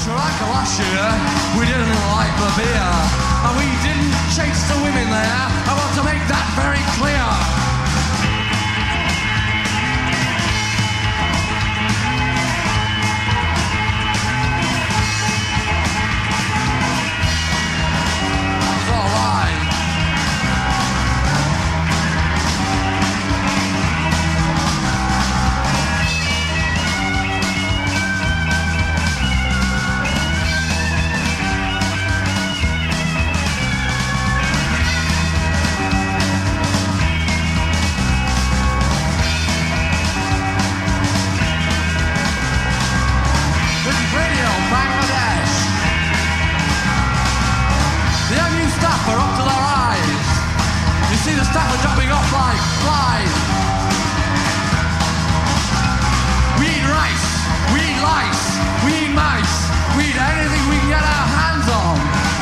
Sri Lanka last year, we didn't like the beer, and we didn't chase the women there. I want to make that very clear. That's all right. Are up to their eyes. You see the staff are dropping off like flies. We eat rice, we eat lice, we eat mice, we eat anything we can get our hands on.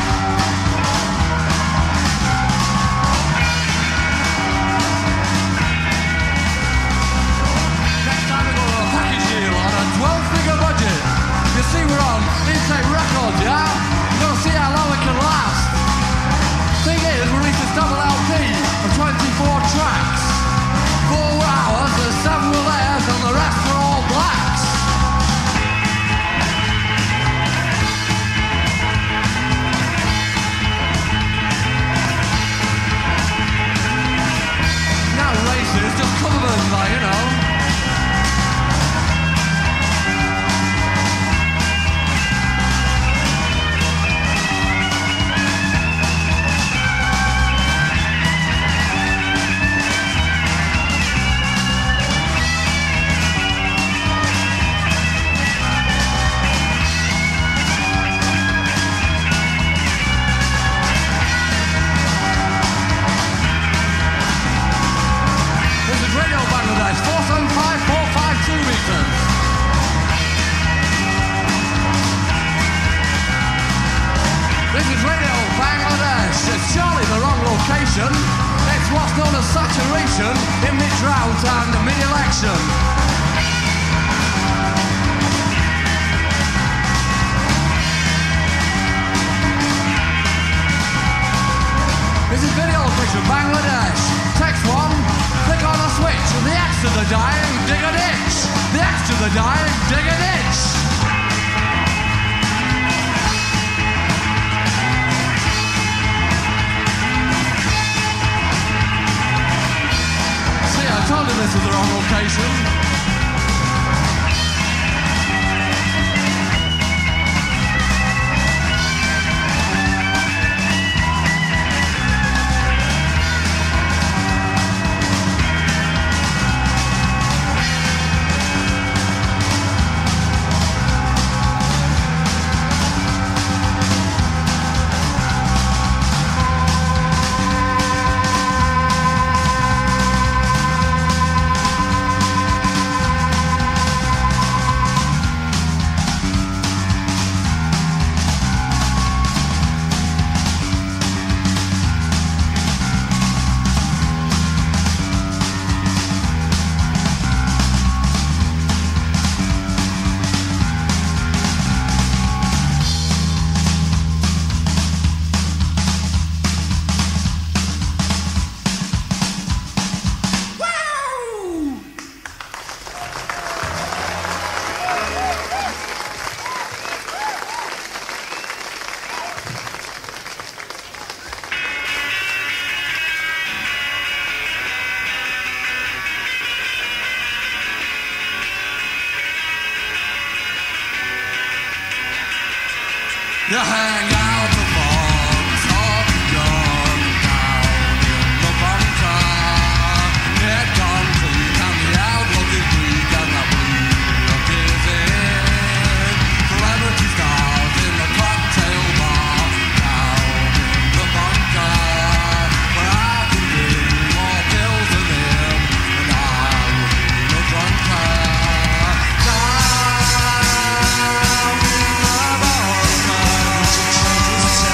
Next time we go to a package deal on a 12-figure budget. You see we're on Intake Records, yeah? You're gonna see how long we can last. Thing is, we released this double LP of 24 tracks. 4 hours, the 7 were theirs, and the rest were all blacks. Not racist, just covered, like, you know. It's what's known as saturation in mid-drought and mid-election. This is video picture Bangladesh. Text 1, click on a switch. The X to the dying, dig a ditch. The X to the dying, dig a ditch. I told him this was the wrong location. You hang out the bombs of the gun down in the bunker. It comes to you, and the outlook is bleak, and the bleak is in. Celebrity stars in the cocktail bar down in the bunker, where I can drink more pills than him, and I will be a drunker. Down in the bunker.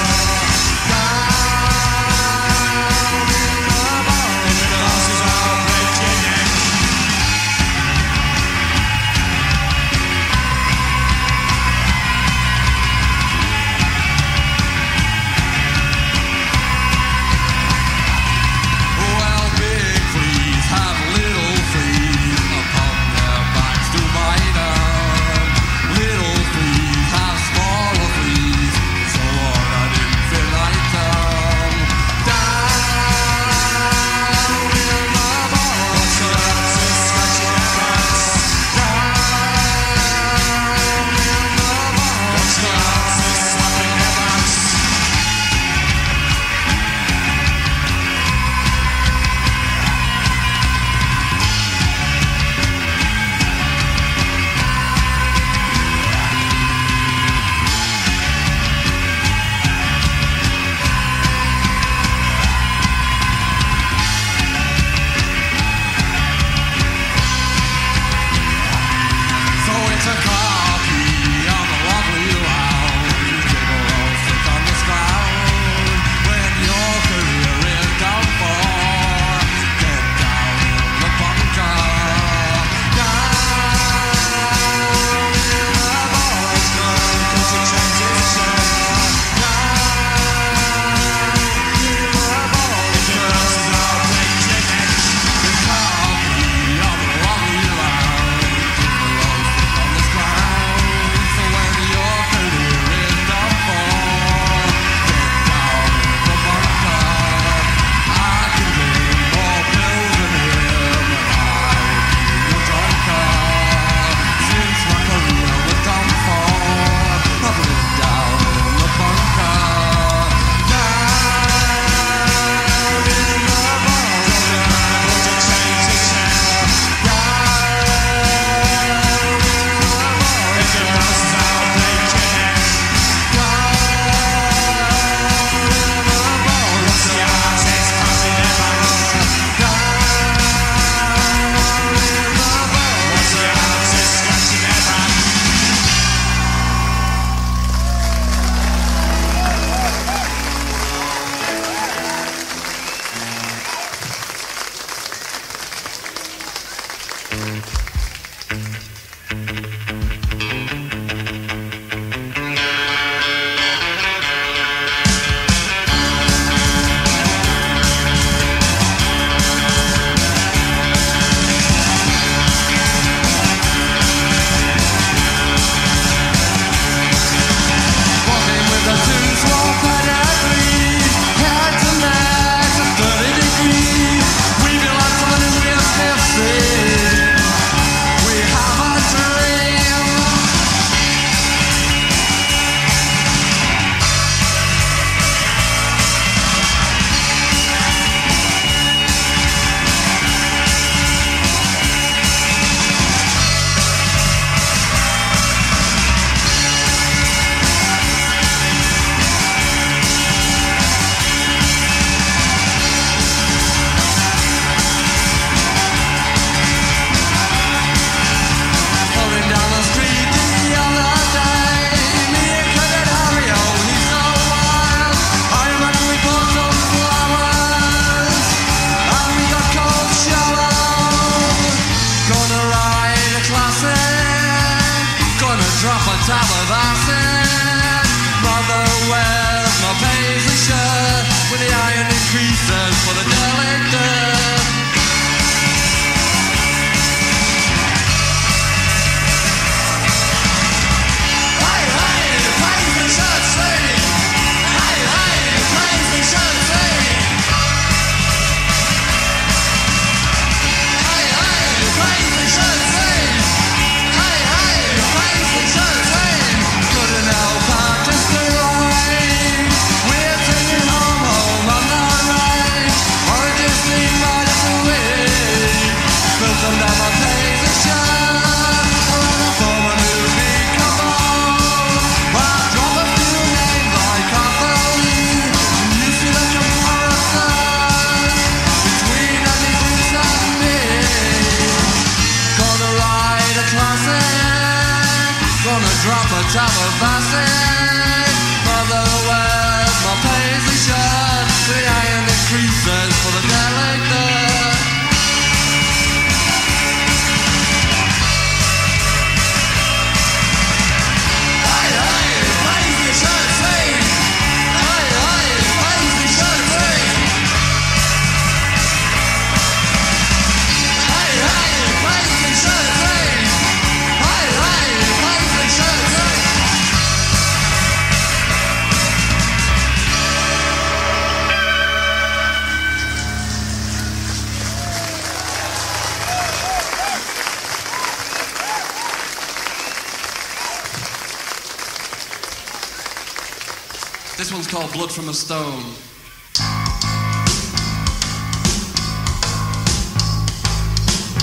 This one's called Blood from a Stone.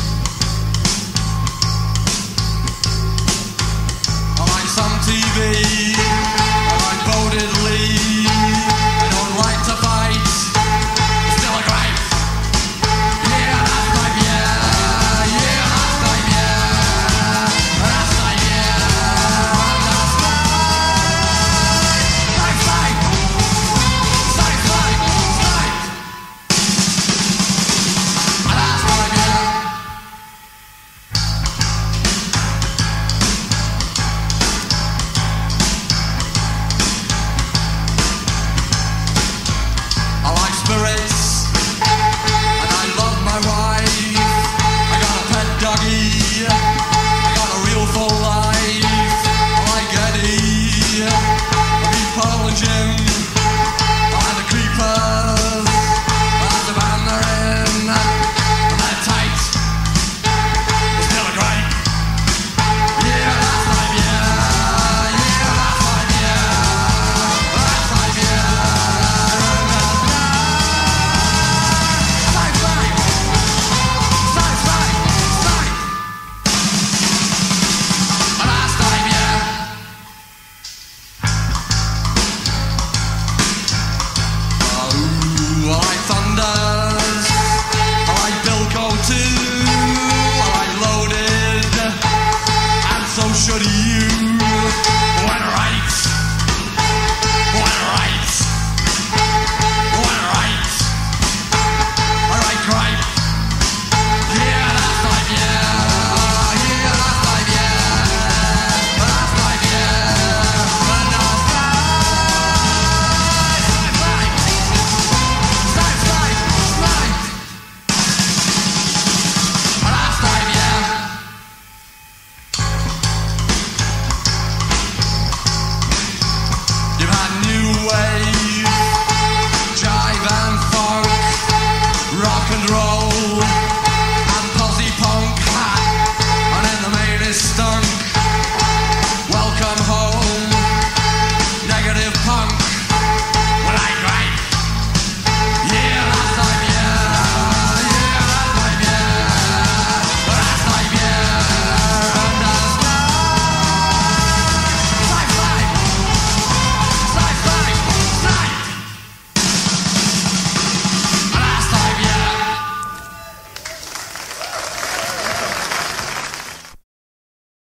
Some TV